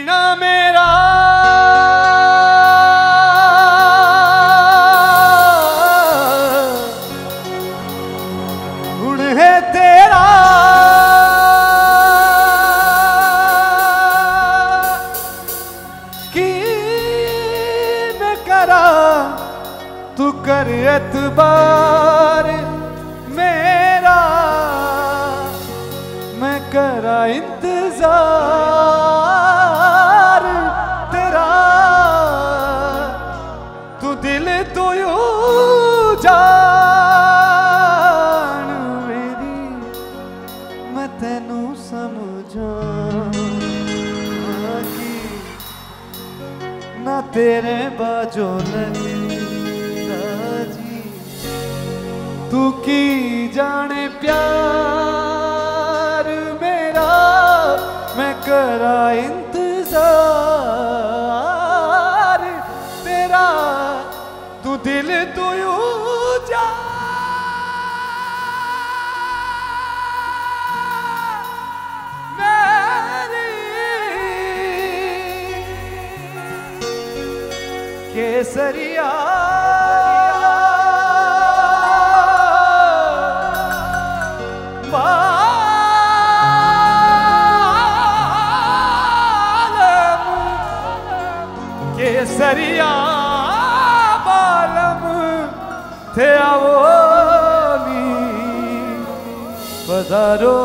जीना मेरा गुण है तेरा, कि न करा तू कर एतबार मेरा, मैं करा इंतजार तेरा, तू दिल तू यूं जान मेरी, मैं तेनू समझा कि ना तेरे बाजो लगे राजी, तू की जाने प्यार मेरा, मैं करा इंतजार तेरा, तू दिल तू यूं जा मेरी, केसरिया केसरिया बालम थे आवोली, पधारो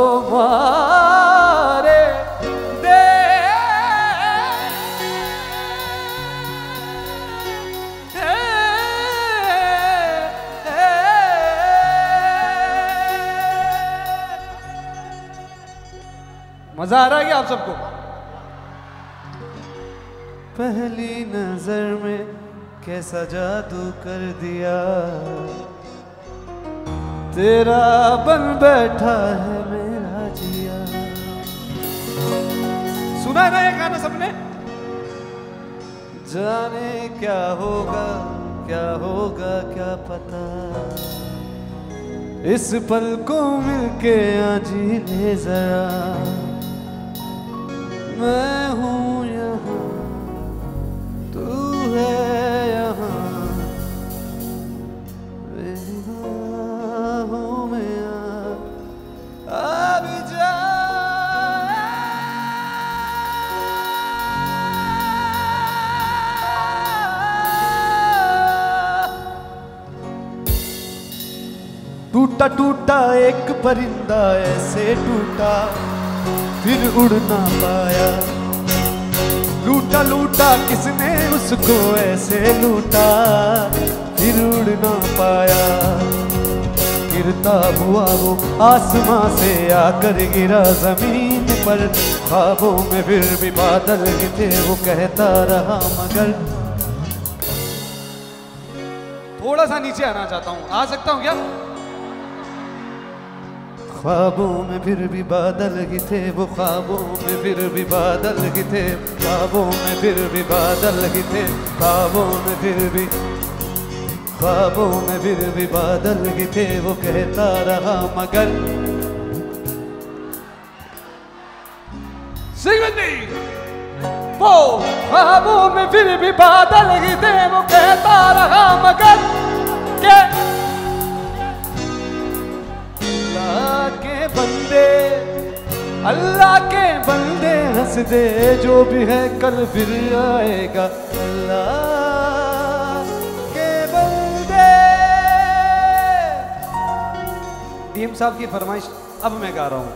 मारे दे मजा आ रहा है क्या आप सबको? पहली नजर में कैसा जादू कर दिया, तेरा बन बैठा है मेरा जिया। सुना है ना ये गाना सबने? जाने क्या होगा क्या पता, इस पल को मिलके आज ही ले जरा, मैं हूँ यहाँ तू है यहाँ, मेरी बाहों में अब जा। टूटा टूटा एक परिंदा ऐसे टूटा फिर उड़ ना पाया, लूटा लूटा किसने उसको ऐसे लूटा फिर उड़ ना पाया, गिरता हुआ वो आसमां से आकर गिरा जमीन पर, ख्वाबों में फिर भी बादल ही थे वो कहता रहा मगर। थोड़ा सा नीचे आना चाहता हूँ, आ सकता हूँ क्या? ख्वाबों में फिर भी बादल ही थे वो, ख्वाबों में फिर भी बादल ही थे, ख्वाबों में फिर भी बादल ही थे, ख्वाबों में फिर भी बादल ही थे वो कहता रहा मगर। Sing with me! वो ख्वाबों में फिर भी बादल ही थे वो कहता रहा मगर के अल्लाह के बंदे हंस दे, जो भी है कल फिर आएगा, अल्लाह के बंदे। डीएम साहब की फरमाइश अब मैं गा रहा हूँ।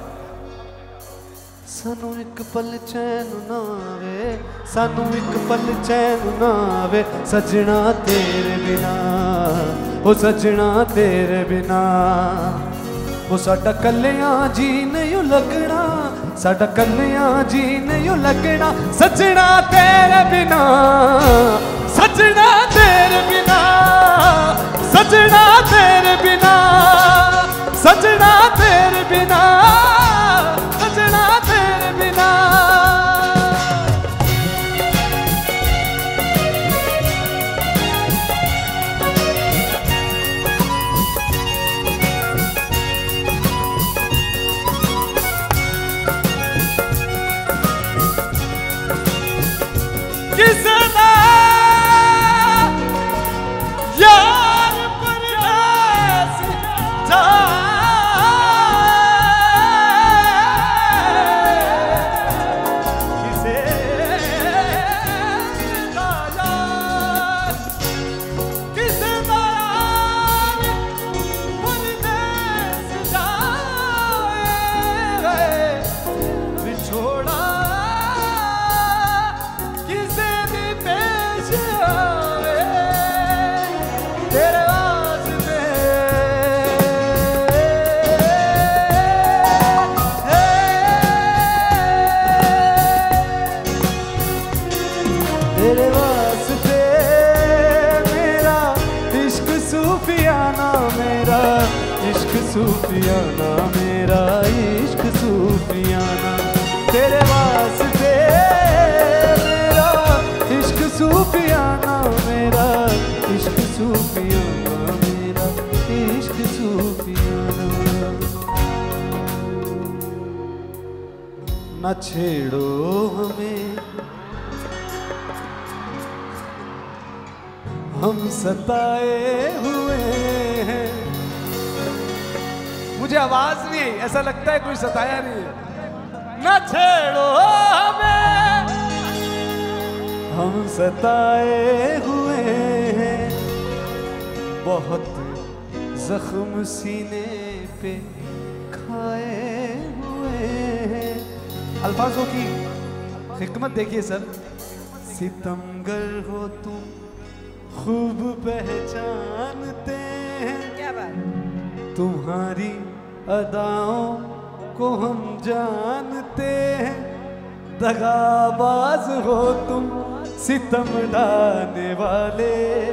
सानू एक पल चैन ना आवे, सानू एक पल चैन ना आवे, सजना तेरे बिना, ओ सजना तेरे बिना, वो साडा कल्लियां जी नहीं लगना, साडा कल्लियां जी नहीं लगना, सजना तेरे बिना, सजना तेरे बिना, सजना तेरे बिना, सजना तेरे बिना, सजना तेरे बिना। तेरे वास्ते मेरा इश्क सूफियाना, मेरा इश्क सूफियाना, मेरा इश्क सूफियाना। तेरे वास्ते मेरा इश्क सूफियाना, मेरा इश्क सूफियाना, मेरा इश्क सूफियाना। न छेड़ो हमें, हम सताए हुए हैं। मुझे आवाज नहीं आई, ऐसा लगता है कोई सताया नहीं है। न छेड़ो हमें, हम सताए हुए हैं, बहुत जख्म सीने पे खाए हुए हैं। अल्फाजों की हिकमत देखिए सर। सितमगर हो तुम खूब पहचानते हैं, क्या बात। तुम्हारी अदाओं को हम जानते हैं। दगाबाज हो तुम, सितम ढाने वाले,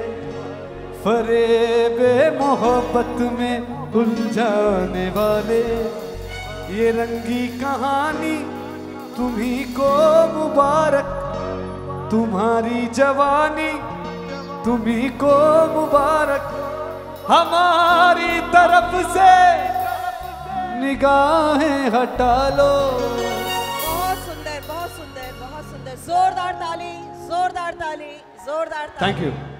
फरेबे मोहब्बत में उलझाने वाले। ये रंगी कहानी तुम्ही को मुबारक, तुम्हारी जवानी तुम्ही को मुबारक। हमारी तरफ से निगाहें हटा लो। बहुत सुंदर, बहुत सुंदर, बहुत सुंदर। जोरदार ताली, जोरदार ताली, जोरदार ताली। Thank you.